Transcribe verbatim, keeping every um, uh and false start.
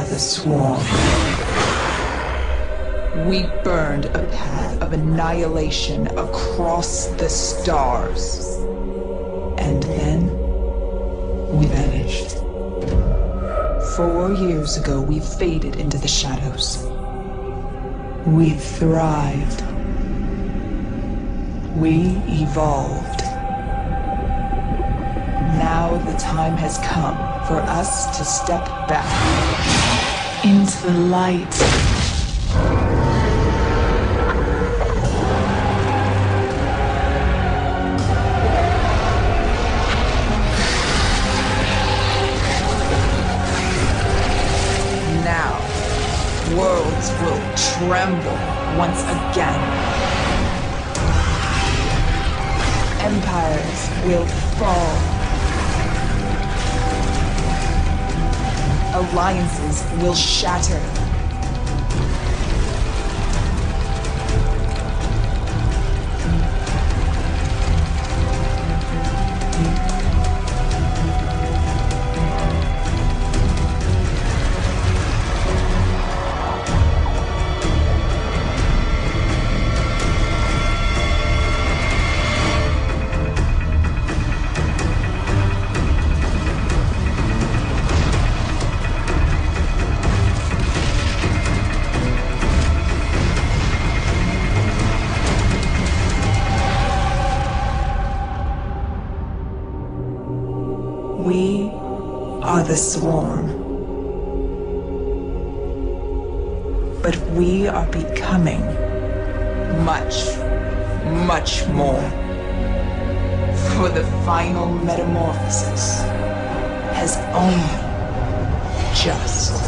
the Swarm. We burned a path of annihilation across the stars. And then, we vanished. Four years ago, we faded into the shadows. We thrived. We evolved. Now the time has come for us to step back into the light. Now, worlds will tremble once again. Empires will fall. Alliances will shatter. We are the Swarm. But we are becoming much, much more. For the final metamorphosis has only just